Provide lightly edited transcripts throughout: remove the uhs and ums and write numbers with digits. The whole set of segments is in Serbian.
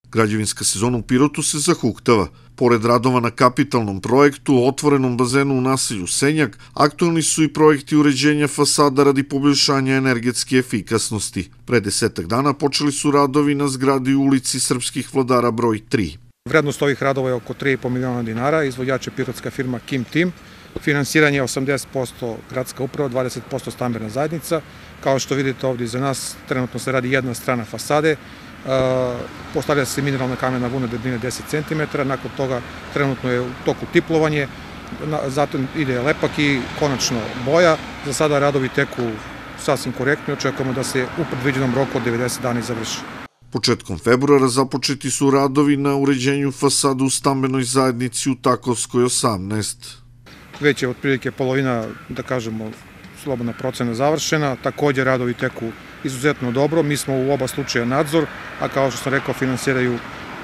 Građevinska sezona u Pirotu se zahuktava. Pored radova na kapitalnom projektu, otvorenom bazenu u naselju Senjak, aktualni su i projekti uređenja fasada radi poboljšanja energetske efikasnosti. Pre 10 dana počeli su radovi na zgradi u ulici Srpskih vladara broj 3. Vrednost ovih radova je oko 3,5 miliona dinara, izvođač je pirotska firma Kim Team. Finansiranje je 80% gradska uprava, 20% stambena zajednica. Kao što vidite ovdje iza nas, trenutno se radi jedna strana fasade. Postavlja se mineralna kamena vuna debljine 10 cm, nakon toga trenutno je u toku tiplovanje, zatim ide lepak i konačno boja. Za sada radovi teku sasvim korektno i očekujemo da se u predviđenom roku od 90 dana završi. Početkom februara započeti su radovi na uređenju fasada u stambenoj zajednici u Takovskoj 18. Već je otprilike polovina, da kažemo, slobodna procena završena, također radovi teku izuzetno dobro, mi smo u oba slučaja nadzor, a kao što sam rekao finansiraju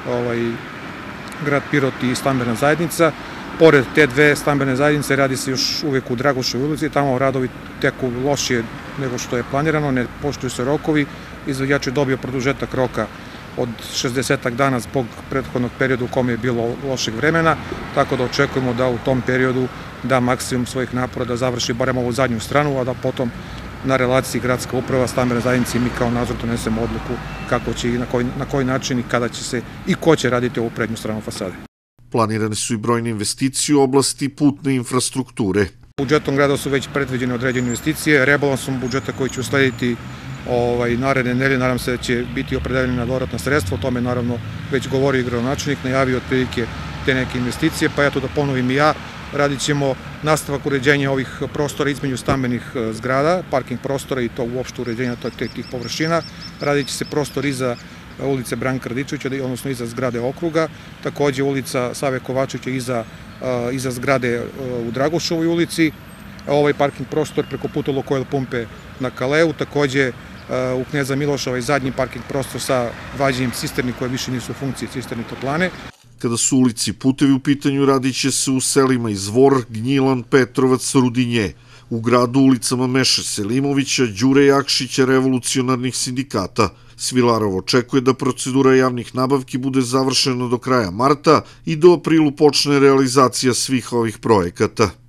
grad Pirot i stambena zajednica. Pored te dve stambene zajednice radi se još uvijek u Dragoševoj ulici, tamo radovi teku lošije nego što je planirano, ne poštuju se rokovi, izvođač je dobio produžetak roka od 60 dana zbog prethodnog perioda u kome je bilo lošeg vremena, tako da očekujemo da u tom periodu da maksimum svojih napora da završi barem ovu zadnju stranu, a da potom na relaciji gradska uprava, stambena zajednica i mi kao nadzor donesemo odluku kako će i na koji način i kada će se i ko će raditi ovu prednju stranu fasade. Planirane su i brojne investicije u oblasti putne infrastrukture. Budžetom grada su već predviđene određene investicije, rebalansom budžeta koji će uslediti naredne nedelje, nadam se da će biti opredeljena dodatna sredstva, o tome naravno već govori i gradonačelnik, najavio otprilike te neke investicije, pa eto da ponovim i ja, radit ćemo nastavak uređenja ovih prostora između stambenih zgrada, parking prostora i to uopšte uređenja tih površina. Radit će se prostor iza ulice Branka Radičevića, odnosno iza zgrade okruga, također ulica Save Kovačevića iza zgrade u Dragoševoj ulici, ovaj parking prostor preko puta Lukoil pumpe na Kaleu, također u Kneza Miloša zadnji parking prostor sa vađenjem cisterni koje više nisu u funkciji cisterni toplane. Kada su ulici i putevi u pitanju, radit će se u selima Izvor, Gnjilan, Petrovac, Rudinje. U gradu ulicama Meše Selimovića, Đure Jakšića, revolucionarnih sindikata. Svilarov očekuje da procedura javnih nabavki bude završena do kraja marta i do aprilu počne realizacija svih ovih projekata.